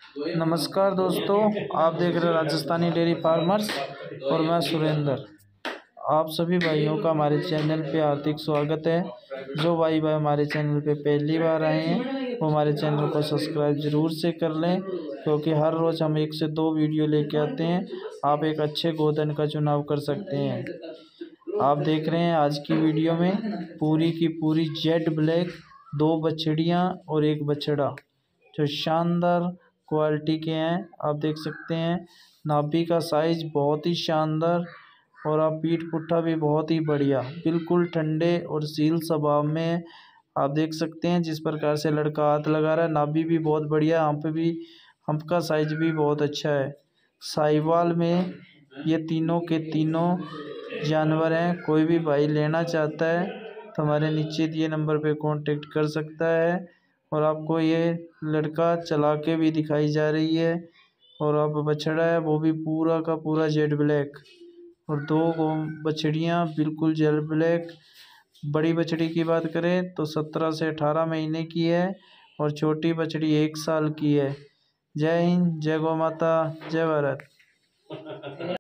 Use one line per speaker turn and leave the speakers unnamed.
नमस्कार दोस्तों, आप देख रहे हैं राजस्थानी डेयरी फार्मर्स और मैं सुरेंद्र। आप सभी भाइयों का हमारे चैनल पे हार्दिक स्वागत है। जो भाई हमारे चैनल पे पहली बार आए हैं वो हमारे चैनल को सब्सक्राइब ज़रूर से कर लें, क्योंकि हर रोज़ हम 1 से 2 वीडियो लेके आते हैं। आप एक अच्छे गोधन का चुनाव कर सकते हैं। आप देख रहे हैं आज की वीडियो में पूरी की पूरी जेड ब्लैक 2 बछड़ियाँ और 1 बछड़ा जो शानदार क्वालिटी के हैं। आप देख सकते हैं नाभि का साइज बहुत ही शानदार और आप पीठ पुट्ठा भी बहुत ही बढ़िया, बिल्कुल ठंडे और सील स्वभाव में। आप देख सकते हैं जिस प्रकार से लड़का हाथ लगा रहा है, नाभि भी बहुत बढ़िया, हम्प का साइज भी बहुत अच्छा है। साहिवाल में ये तीनों के तीनों जानवर हैं। कोई भी भाई लेना चाहता है तो हमारे नीचे दिए नंबर पे कांटेक्ट कर सकता है। और आपको ये लड़का चला के भी दिखाई जा रही है। और अब बछड़ा है वो भी पूरा का पूरा जेड ब्लैक और 2 बछड़ियाँ बिल्कुल जेड ब्लैक। बड़ी बछड़ी की बात करें तो 17 से 18 महीने की है और छोटी बछड़ी 1 साल की है। जय हिंद, जय गौ माता, जय भारत।